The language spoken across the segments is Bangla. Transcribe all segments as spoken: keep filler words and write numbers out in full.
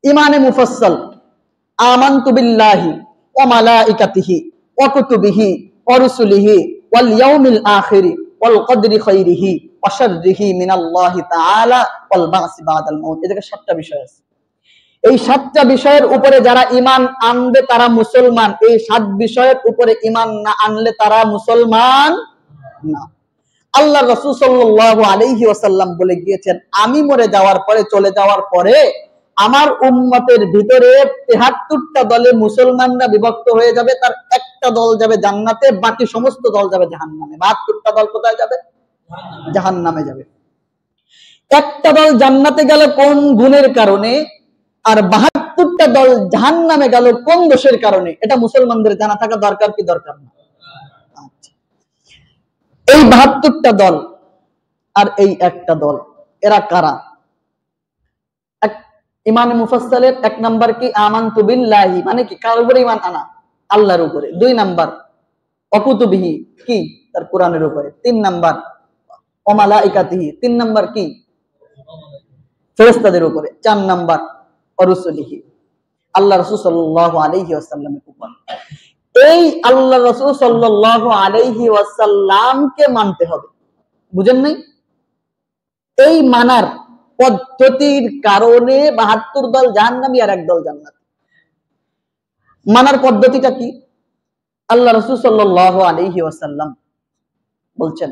ইমানে মুফাসসাল, আমানতু বিল্লাহি ওয়া মালাইকাতিহি ওয়া কুতুবিহি ওয়া রুসুলিহি ওয়াল ইয়াউমিল আখিরি ওয়াল কদরি খাইরিহি ওয়া শাররিহি মিনাল্লাহি তাআলা ওয়াল বা'সি বাদাল মাউত। এদিকে সাতটা বিষয় আছে। এই সাতটা বিষয়ের উপরে যারা ঈমান আনবে তারা মুসলমান, এই সাত বিষয়ের উপরে ঈমান না আনলে তারা মুসলমান না। আল্লাহ রাসূল সাল্লাল্লাহু আলাইহি ওয়াসাল্লাম বলে গিয়েছেন, আমি মরে যাওয়ার পরে, চলে যাওয়ার পরে আমার উম্মতের ভিতরে তেহাত্তরটা দলে মুসলমানরা বিভক্ত হয়ে যাবে, তার একটা দল যাবে জান্নাতে, বাকি সমস্ত দল যাবে জাহান্নামে। বাহাত্তরটা দল কোথায় যাবে? জাহান্নামে যাবে। একটা দল জান্নাতে গেল কোন গুণের কারণে, আর বাহাত্তরটা দল জাহান্নামে গেল কোন দোষের কারণে, এটা মুসলমানদের জানা থাকা দরকার কি দরকার না? এই বাহাত্তরটা দল আর এই একটা দল, এরা কারা? ইমানে মুফাসসালের এক নাম্বার কি আমানতু বিল্লাহি, মানে কি কার উপরে ঈমান আনা? আল্লাহর উপরে। দুই নাম্বার ওয়া কুতুবিহি, কি তার কোরআনের উপরে। তিন নাম্বার ওয়া মালাইকাতিহি, তিন নাম্বার কি ফেরেশতাদের উপরে। চার নাম্বার ওয়া রুসুলিহি, আল্লাহ রাসূল সাল্লাল্লাহু আলাইহি ওয়াসাল্লামের উপর। এই আল্লাহ রাসূল সাল্লাল্লাহু আলাইহি ওয়াসাল্লামকে মানতে হবে। বুঝেন নাই? এই মানার পদ্ধতির কারণে বাহাত্তর দল জাহান্নামী আর এক দল জান্নাতি। মানার পদ্ধতিটা কি? আল্লাহ রাসূল সাল্লাল্লাহু আলাইহি ওয়াসাল্লাম বলছেন,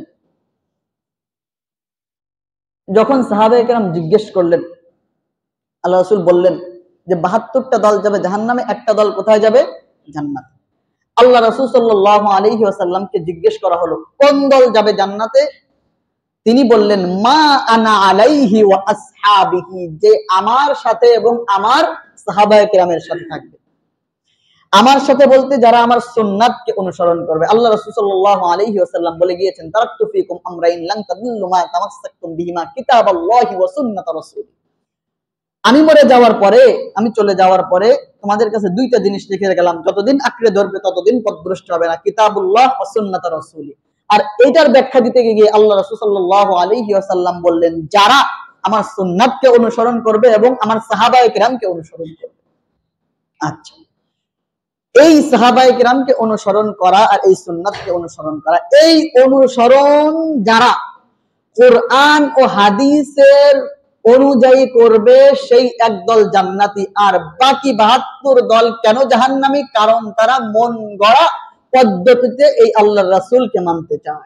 যখন সাহাবায়ে কেরাম জিজ্ঞেস করলেন, আল্লাহ রাসূল বললেন যে বাহাত্তরটা দল যাবে জাহান্নামে, একটা দল কোথায় যাবে? জান্নাতে। আল্লাহ রাসূল সাল্লাল্লাহু আলাইহি ওয়াসাল্লামকে জিজ্ঞেস করা হলো কোন দল যাবে জান্নাতে? তিনি বললেন মা আনা আলাইহি ওয়া আসহাবিহি, যে আমার সাথে এবং আমার সাহাবায়ে কেরামের সাথে থাকবে। আমার সাথে বলতে যারা আমার সুন্নাতকে অনুসরণ করবে। আল্লাহ রাসূল সাল্লাল্লাহু আলাইহি ওয়াসাল্লাম বলে গিয়েছেন, তারাকতু ফীকুম আমরাইন লান তাদিল্লু মা তামাসসাকতুম বিহিমা কিতাবাল্লাহি ওয়া সুন্নাত রাসূল। আমি মরে যাওয়ার পরে, আমি চলে যাওয়ার পরে তোমাদের কাছে দুইটা জিনিস লিখে গেলাম, যতদিন আঁকড়ে ধরবে ততদিন পথভ্রষ্ট হবে না, কিতাবুল্লাহ ওয়া সুন্নাত রাসূল। আর এইটার ব্যাখ্যা দিতে গিয়ে আল্লাহ রাসূল সাল্লাল্লাহু আলাইহি ওয়াসাল্লাম বললেন, যারা আমার সুন্নাতকে অনুসরণ করবে এবং আমার সাহাবায়ে কেরামকে অনুসরণ করবে। আচ্ছা, এই সাহাবায়ে কেরামকে অনুসরণ করা আর এই সুন্নাতকে অনুসরণ করা, এই অনুসরণ যারা কোরআন ও হাদিসের অনুযায়ী করবে সেই একদল জান্নাতি, আর বাকি বাহাত্তর দল কেন জাহান্নামী? কারণ তারা মন গড়া পদ্ধতিতে এই আল্লাহর রাসূলকে মানতে চায়।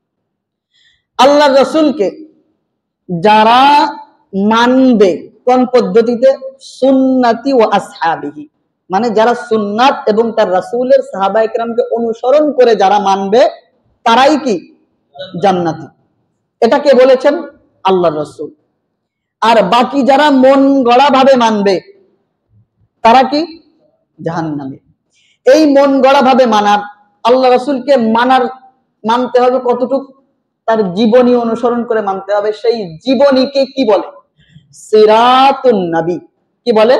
আল্লাহর রাসূলকে যারা মানবে কোন পদ্ধতিতে? সুন্নতি ওয়া আসহাবিহি, মানে যারা সুন্নাত এবং তার রাসূলের সাহাবায়ে কেরামকে অনুসরণ করে যারা মানবে তারাই কি জান্নাতি। এটা কে বলেছেন? আল্লাহর রাসূল। আর বাকি যারা মন গড়া ভাবে মানবে তারা কি জাহান্নামী। এই মন গড়া ভাবে মানার, আল্লাহ রাসূলকে মানার মানতে হবে কতটুকু? তার জীবনী অনুসরণ করে মানতে হবে। সেই জীবনীকে কি বলে? সিরাতুন নবী। কি বলে?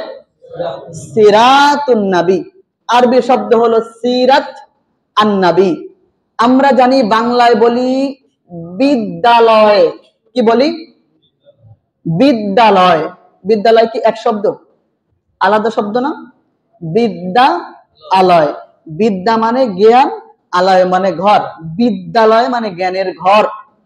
সিরাতুন নবী। আরবি শব্দ হলো সিরাত আন নবী। আমরা জানি বাংলায় বলি বিদ্যালয়। কি বলি? বিদ্যালয়। বিদ্যালয় কি এক শব্দ? আলাদা শব্দ না? বিদ্যা আলয়। বিদ্যা মানে জ্ঞান, আলয় মানে ঘর। বিদ্যালয় মানে জ্ঞানের ঘর।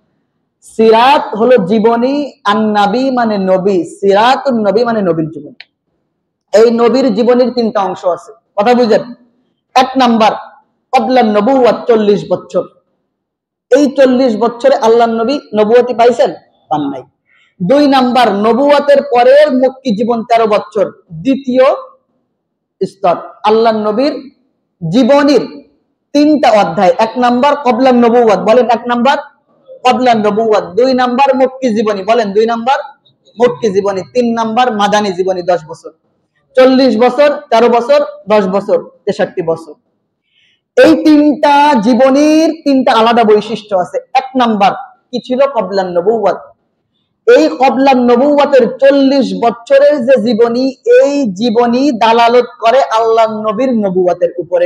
সিরাত হলো জীবনী, আন নবী মানে নবী। সিরাতুন নবী মানে নবীর জীবনী। এই নবীর জীবনীর তিনটা অংশ আছে, কথা বুঝেন? এক নাম্বার ক্বাবলান নবুওয়াত, চল্লিশ বছর। এই চল্লিশ বছরে আল্লাহর নবী নবুয়তি পাইছেন? পান নাই। দুই নাম্বার নবুয়তের পরের মক্কি জীবন তেরো বছর, দ্বিতীয় স্তর। আল্লাহর নবীর জীবনীর তিনটা অধ্যায়। এক নাম্বার ক্বাবলান নবুওয়াত, বলেন এক নাম্বার ক্বাবলান নবুওয়াত। দুই নাম্বার মক্কি জীবনী, বলেন দুই নাম্বার মক্কি জীবনী। তিন নাম্বার মাদানী জীবনী, দশ বছর। চল্লিশ বছর, তেরো বছর, দশ বছর, তেষট্টি বছর। এই তিনটা জীবনীর তিনটা আলাদা বৈশিষ্ট্য আছে। এক নাম্বার কি ছিল? ক্বাবলান নবুওয়াত। এই ক্বাবলান নবুওয়াতের চল্লিশ বছরের যে জীবনী, এই জীবনী দালালত করে আল্লাহর নবীর নবুওয়াতের উপরে।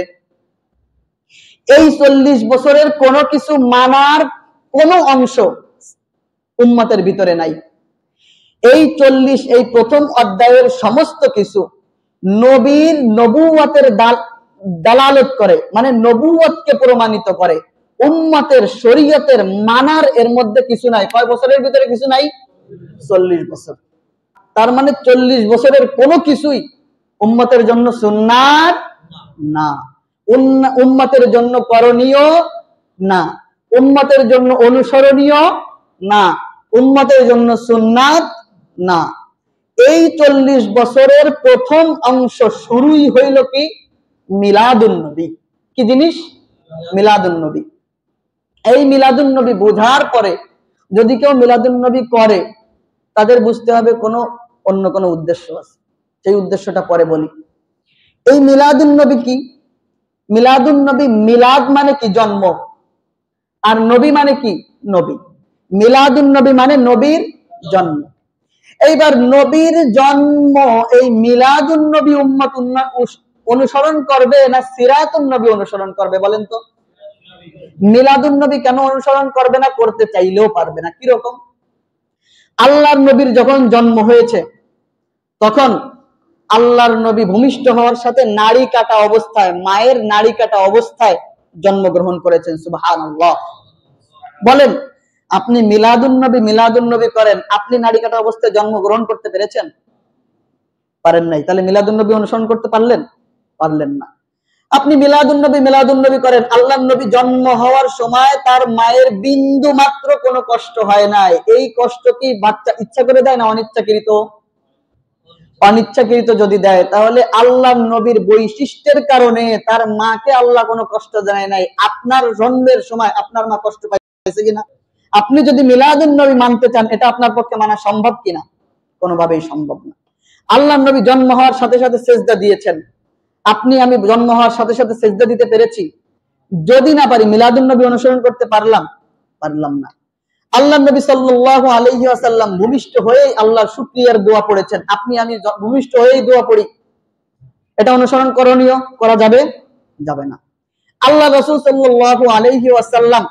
এই চল্লিশ বছরের কোনো কিছু মানার কোনো অংশ উম্মতের ভিতরে নাই। এই চল্লিশ এই প্রথম অধ্যায়ের সমস্ত কিছু নবীর নবুয়তের দালালত করে, মানে নবুয়তকে প্রমাণিত করে। উম্মতের শরীয়তের মানার এর মধ্যে কিছু নাই। কয় বছরের ভিতরে কিছু নাই? চল্লিশ বছর। তার মানে চল্লিশ বছরের কোনো কিছুই উম্মতের জন্য সুন্নাত না, উম্মতের জন্য করণীয় না, উম্মতের জন্য অনুসরণীয় না, উম্মতের জন্য সুন্নাত না। এই চল্লিশ বছরের প্রথম অংশ শুরুই হইল কি? মিলাদুন নবী। কি জিনিস? মিলাদুন নবী। এই মিলাদুন নবী বোঝার পরে যদি কেউ মিলাদুন নবী করে, তাদের বুঝতে হবে কোনো অন্য কোনো উদ্দেশ্য আছে। সেই উদ্দেশ্যটা পরে বলি। এই মিলাদুন নবী কি? মিলাদুন নবী, মিলাদ মানে কি? জন্ম। আর নবী মানে কি? নবী। মিলাদুন নবী মানে নবীর জন্ম। এইবার নবীর জন্ম, এই মিলাদুন নবী উম্মত অনুসরণ করবে না সিরাতুন নবী অনুসরণ করবে? বলেন তো। মিলাদুন নবী কেন অনুসরণ করবে না? করতে চাইলেও পারবে না। কিরকম? আল্লাহর নবীর যখন জন্ম হয়েছে, তখন আল্লাহর নবী ভূমিষ্ঠ হওয়ার সাথে নাড়ি কাটা অবস্থায়, মায়ের নাড়ি কাটা অবস্থায় জন্মগ্রহণ করেছেন। সুবহানাল্লাহ। বলেন, আপনি মিলাদুন নবী মিলাদুন নবী করেন, আপনি নাড়ি কাটা অবস্থায় জন্মগ্রহণ করতে পেরেছেন? পারেন নাই। তাহলে মিলাদুন নবী অনুসরণ করতে পারলেন? পারলেন না। আপনি মিলাদুন নবী মিলাদুন নবী করেন, আল্লাহর নবী জন্ম হওয়ার সময় তার মায়ের বিন্দু মাত্র কোনো কষ্ট হয় নাই। এই কষ্ট কি বাচ্চা ইচ্ছা করে দেয় না অনিচ্ছাকৃত? অনিচ্ছাকৃত যদি দেয়, তাহলে আল্লাহর নবীর বৈশিষ্ট্যের কারণে তার মাকে আল্লাহ কোনো কষ্ট দেয় নাই। আপনার জন্মের সময় আপনার মা কষ্ট পাইছে কিনা? আপনি যদি মিলাদুন নবী মানতে চান, এটা আপনার পক্ষে মানা সম্ভব কিনা? কোনোভাবেই সম্ভব না। আল্লাহর নবী জন্ম হওয়ার সাথে সাথে সেজদা দিয়েছেন, আপনি আমি জন্ম হওয়ার সাথে সাথে সেজদা দিতে পেরেছি? যদি না পারি, মিলাদুন নবী অনুসরণ করতে পারলাম? পারলাম না। আল্লাহর নবী সাল্লাল্লাহু আলাইহি ওয়াসাল্লাম ভূমিষ্ঠ হয়ে আল্লাহর শুকরিয়ার দোয়া পড়েছেন, আপনি আমি ভূমিষ্ঠ হয়েই দোয়া পড়ি, এটা অনুসরণ করণীয়? করা যাবে? যাবে না। আল্লাহ রাসূল সাল্লাল্লাহু আলাইহি ওয়াসাল্লাম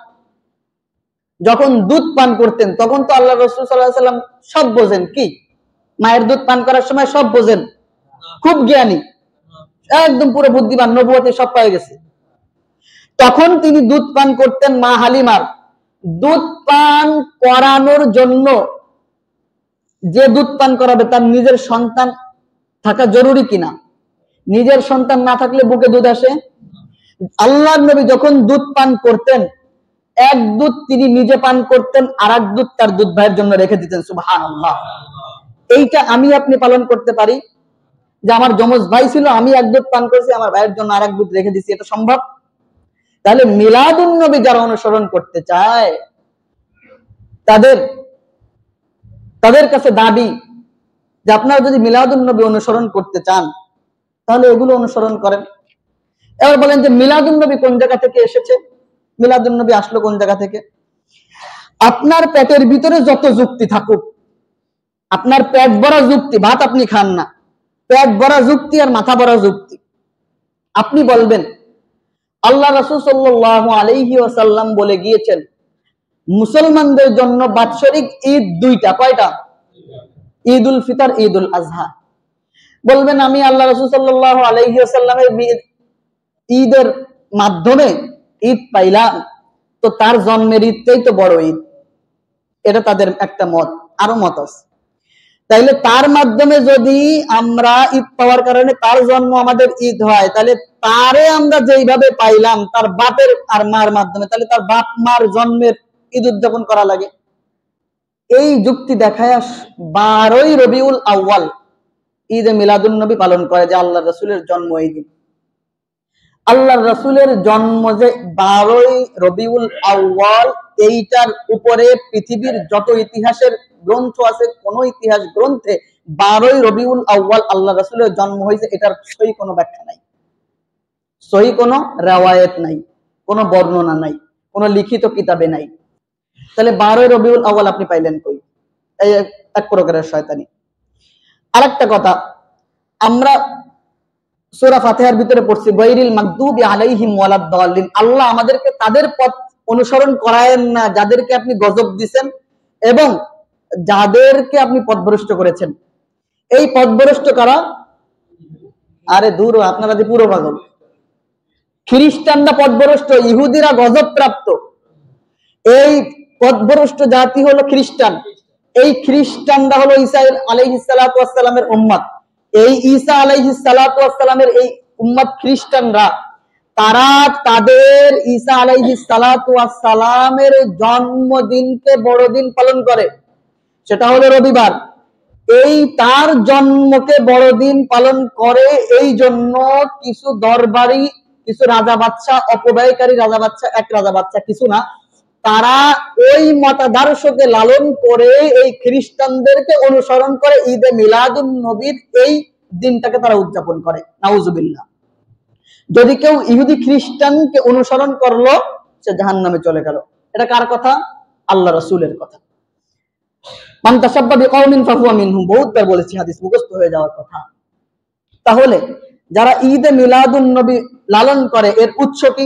যখন দুধ পান করতেন, তখন তো আল্লাহ রাসূল সাল্লাল্লাহু আলাইহি ওয়াসাল্লাম সব বোঝেন। কি? মায়ের দুধ পান করার সময় সব বোঝেন, খুব জ্ঞানী, একদম পুরো বুদ্ধিমান, নবুয়তে সব পেয়ে গেছে। তখন তিনি দুধ পান করতেন মা হালিমার। দুধ পান করানোর জন্য যে দুধ পান করাবে তার নিজের সন্তান থাকা জরুরি কিনা? নিজের সন্তান না থাকলে বুকে দুধ আসে? আল্লাহর নবী যখন দুধ পান করতেন, এক দুধ তিনি নিজে পান করতেন, আর এক দুধ তার দুধ ভাইয়ের জন্য রেখে দিতেন। সুবহানাল্লাহ। এইটা আমি আপনি পালন করতে পারি? যে আমার যমজ ভাই ছিল, আমি এক দুধ পান করেছি, আমার ভাইয়ের জন্য আর এক দুধ রেখে দিচ্ছি, এটা সম্ভব? তাহলে মিলাদুন নবী যারা অনুসরণ করতে চায়, তাদের তাদের কাছে দাবি যে আপনারা যদি মিলাদুন নবী অনুসরণ করতে চান, তাহলে এগুলো অনুসরণ করেন। এবার বলেন যে মিলাদুন নবী কোন জায়গা থেকে এসেছে? মিলাদুন নবী আসলো কোন জায়গা থেকে? আপনার পেটের ভিতরে যত যুক্তি থাকুক, আপনার পেট ভরা যুক্তি, ভাত আপনি খান না, পেট ভরা যুক্তি আর মাথা ভরা যুক্তি, আপনি বলবেন আল্লাহ রাসূল সাল্লাল্লাহু আলাইহি ওয়াসাল্লাম বলে গিয়েছেন মুসলমানদের জন্য বাৎসরিক ঈদ দুইটা। কয়টা? ঈদুল ফিতর, ঈদুল আজহা। বলবেন আমি আল্লাহ রাসূল সাল্লাল্লাহু আলাইহি ওয়াসাল্লামের ঈদের মাধ্যমে ঈদ পাইলাম, তো তার জন্মের ঈদটাই তো বড় ঈদ। এটা তাদের একটা মত, আরো মত আছে। তাইলে তার মাধ্যমে যদি আমরা ঈদ পাওয়ার কারণে তার জন্ম আমাদের ঈদ হয়, তাহলে তারে আমরা যেইভাবে পাইলাম তার বাপের আর মার মাধ্যমে, তাহলে তার বাপ মার জন্মের ঈদ উদযাপন করা লাগে। এই যুক্তি দেখায় বারোই রবিউল আউয়াল ঈদে মিলাদুন নবী পালন করে, যে আল্লাহ রাসূলের জন্ম এই দিন। আল্লাহ রাসূলের জন্ম যে বারোই রবিউল আউয়াল, এইটার উপরে পৃথিবীর যত ইতিহাসের গ্রন্থ আছে, কোন ইতিহাস গ্রন্থে বারোই রবিউল আউয়াল আল্লাহ রাসূলের জন্ম হয়েছে এটার সহি কোনো ব্যাখ্যা নাই, সহি কোনো রিওয়ায়াত নাই, কোনো বর্ণনা নাই, কোনো লিখিত কিতাবে নাই। তাহলে বারোই রবিউল আউয়াল আপনি পাইলেন কই? এই এক প্রকারের শয়তানি। আরেকটা কথা, আমরা সূরা ফাতিহার ভিতরে পড়ছি গায়রিল মাগদুবি আলাইহিম ওয়ালাদ-দাল্লিন। আল্লাহ আমাদেরকে তাদের পথ অনুসরণ করায়েন না যাদেরকে আপনি গজব দিবেন এবং যাদেরকে আপনি পথভ্রষ্ট করেছেন, এই পথভ্রষ্ট কারা? আরে দূর, আপনারা যে পুরো পাগল। খ্রিস্টানরা পথভ্রষ্ট, ইহুদিরা গজব প্রাপ্ত। এই পথভ্রষ্ট জাতি হলো খ্রিস্টান। এই খ্রিস্টানরা হলো ঈসা আলাইহিস সালাতু ওয়াস সালামের উম্মত। এই ঈসা আলাইহিস সালাতু ওয়াস সালামের এই উম্মত খ্রিস্টানরা, তারা তাদের ঈসা আলাইহিস সালাতু ওয়াস সালামের জন্মদিনকে বড়দিন পালন করে, সেটা হলো রবিবার। এই তার জন্মকে বড়দিন পালন করে এই জন্য কিছু দরবারি, কিছু রাজা বাদশা, অপব্যয়কারী রাজা বাদশা, এক রাজা বাদশা কিছু না, তারা ওই মতাদর্শকে লালন করে এই খ্রিস্টানদেরকে অনুসরণ করে ঈদে মিলাদুন নবীর এই দিনটাকে তারা উদযাপন করে। নাউজুবিল্লাহ। যদি কেউ ইহুদি খ্রিস্টানকে অনুসরণ করলো, সে জাহান্নামে চলে গেল। এটা কার কথা? আল্লাহ রাসূলের কথা। মান তাশাব্বা বিকওমিন ফাহুয়া মিনহুম, বহুতবার বলেছি, হাদিস মুখস্থ হয়ে যাওয়ার কথা। তাহলে যারা ঈদে মিলাদুন নবী লালন করে, এর উৎস কি?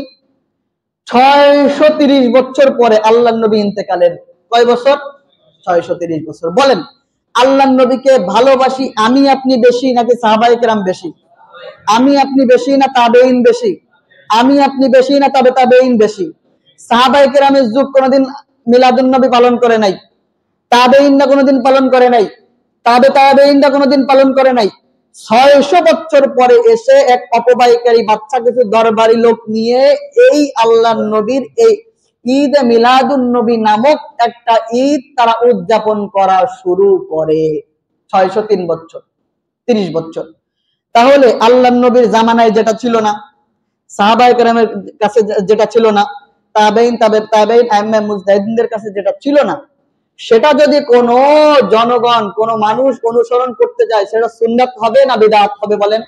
ছয়শো তিরিশ বছর পরে আল্লাহর নবী ইন্তেকালের কয় বছর? ছয়শো তিরিশ বছর। বলেন, আল্লাহর নবীকে ভালোবাসি আমি আপনি বেশি নাকি সাহাবায়ে কেরাম বেশি? আমি আপনি বেশি না তাবেঈন বেশি? আমি আপনি বেশি না তাবে তাবেঈন বেশি? সাহাবায়ে কেরামের যুগ কোনোদিন মিলাদুন নবী পালন করে নাই, তাবেঈনরা কোনোদিন পালন করে নাই, তাবে তাবেঈনরা কোনোদিন পালন করে নাই। ছয়শো বছর পরে এসে এক অপব্যয়কারী বাচ্চা কিছু দরবারি লোক নিয়ে এই আল্লাহর নবীর এই ঈদ মিলাদুন নবী নামক একটা ঈদ তারা উদযাপন করা শুরু করে। ছয়শো তিন বছর, তিরিশ বছর। তাহলে আল্লাহর নবীর জামানায় যেটা ছিল না, সাহাবায়ে কেরামের কাছে যেটা ছিল না, তাবেঈন, তাবে তাবেঈন, আইম্মায়ে মুজতাহিদিনদের কাছে যেটা ছিল না, সেটা যদি কোন জনগণ, কোন মানুষ অনুসরণ করতে যায়, সেটা সুন্নাত হবে না বিদআত হবে? বলেন।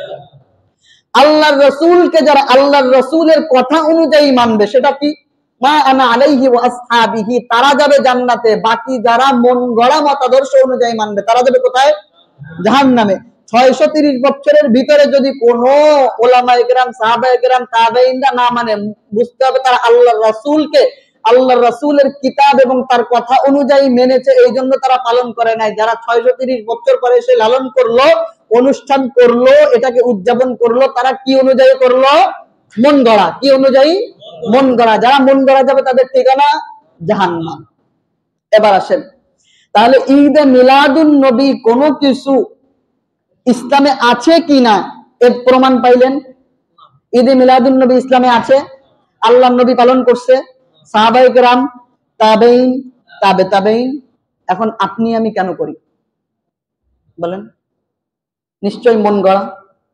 আল্লাহর রাসূলকে যারা আল্লাহর রাসূলের কথা অনুযায়ী মানবে, সেটা কি? মা আনা আলাইহি ওয়া আসহাবিহি, তারা যাবে জান্নাতে। বাকি যারা মন গড়া মতাদর্শ অনুযায়ী মানবে, তারা যাবে কোথায়? জাহান্নামে। ছয়শো তিরিশ বছরের ভিতরে যদি কোন উলামায়ে কেরাম, সাহাবায়ে কেরাম, তাবেঈনরা না মানে, বুঝতে হবে তারা আল্লাহর রাসূলকে, আল্লাহর রাসূলের কিতাব এবং তার কথা অনুযায়ী মেনেছে, এই জন্য তারা পালন করে নাই। যারা ছয়শো তিরিশ বছর পরে এসে লালন করলো, অনুষ্ঠান করলো, এটাকে উদযাপন করলো, তারা কি অনুযায়ী করলো? মন গড়া। কি অনুযায়ী? মন গড়া। যারা মন গড়া যাবে তাদের ঠিকানা জাহান্নাম। এবার আসেন, তাহলে ঈদে মিলাদুন নবী কোনো কিছু ইসলামে আছে কিনা এর প্রমাণ পাইলেন? ঈদে মিলাদুন নবী ইসলামে আছে, আল্লাহর নবী পালন করছে, সাহাবায়ে কেরাম, তাবেঈন, তাবে তাবেঈন। এখন আপনি আমি কেন করি বলেন? নিশ্চয়ই মন গড়া।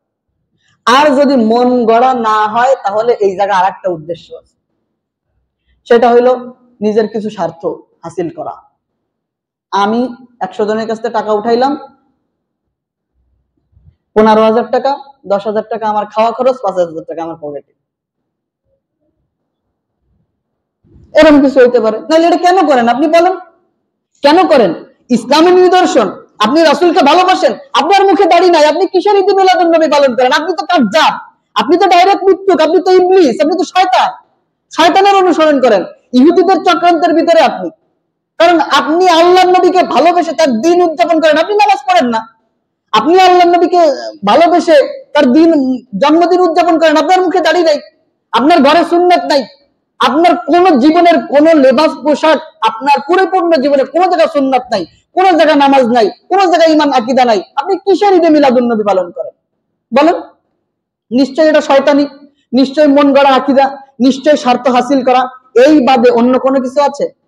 আর যদি মন গড়া না হয়, তাহলে এই জায়গায় আরেকটা উদ্দেশ্য আছে, সেটা হইলো নিজের কিছু স্বার্থ হাসিল করা। আমি একশো জনের কাছ থেকে টাকা উঠাইলাম, পনেরো হাজার টাকা, দশ হাজার টাকা আমার খাওয়া খরচ, পাঁচ হাজার টাকা আমার পকেটে, এরকম কিছু হইতে পারে। তাহলে এটা কেন করেন আপনি বলেন? কেন করেন? ইসলামের নিদর্শন, আপনি রাসূলকে ভালোবাসেন, আপনার মুখে দাড়ি নাই, আপনি কিসের ঈদে মিলাদুন নবী পালন করেন? আপনি তো কাজ্জাব, আপনি তো ডাইরেক্ট মৃত্যুক, আপনি তো ইবলিস, আপনি তো শয়তান, শয়তানের অনুসরণ করেন ইহুদিদের চক্রান্তের ভিতরে আপনি। কারণ আপনি আল্লাহর নবীকে ভালোবেসে তার দিন উদযাপন করেন, আপনি নামাজ পড়েন না। আপনি আল্লাহর নবীকে ভালোবেসে তার দিন, জন্মদিন উদযাপন করেন, আপনার মুখে দাড়ি নাই, আপনার ঘরে সুন্নাত নাই, আপনার কোন জীবনের কোন লেবাস পোশাক, আপনার পরিপূর্ণ জীবনে কোন জায়গায় সুন্নাত নাই, কোন জায়গায় নামাজ নাই, কোন জায়গায় ঈমান আকীদা নাই, আপনি কিসের ঈদে মিলাদুন নবী পালন করেন বলেন? নিশ্চয়ই এটা শয়তানি, নিশ্চয়ই মন গড়া আকীদা, নিশ্চয়ই স্বার্থ হাসিল করা। এই বাদে অন্য কোনো কিছু আছে?